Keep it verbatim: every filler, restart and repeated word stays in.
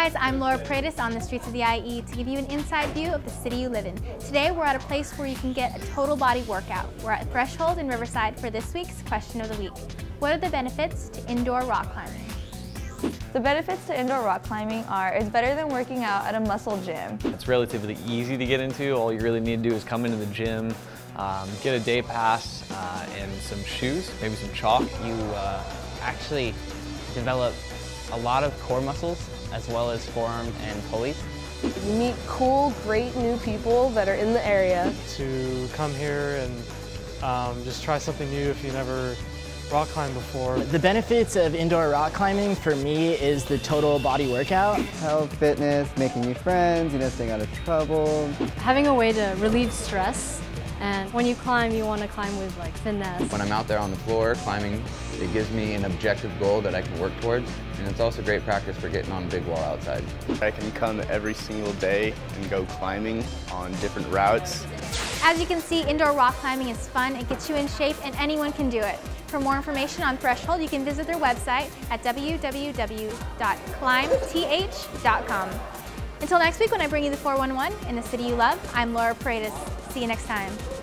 guys, I'm Laura Paredes on the streets of the I E to give you an inside view of the city you live in. Today we're at a place where you can get a total body workout. We're at Threshold in Riverside for this week's question of the week. What are the benefits to indoor rock climbing? The benefits to indoor rock climbing are it's better than working out at a muscle gym. It's relatively easy to get into. All you really need to do is come into the gym, um, get a day pass uh, and some shoes, maybe some chalk. You uh, actually develop a lot of core muscles as well as forearm and pulleys. You meet cool, great new people that are in the area. To come here and um, just try something new if you never rock climbed before. The benefits of indoor rock climbing for me is the total body workout. Health, fitness, making new friends, you know, staying out of trouble. Having a way to relieve stress, and when you climb, you want to climb with like finesse. When I'm out there on the floor climbing, it gives me an objective goal that I can work towards, and it's also great practice for getting on a big wall outside. I can come every single day and go climbing on different routes. As you can see, indoor rock climbing is fun, it gets you in shape, and anyone can do it. For more information on Threshold, you can visit their website at w w w dot climb t h dot com. Until next week when I bring you the four one one in the city you love, I'm Laura Paredes. See you next time.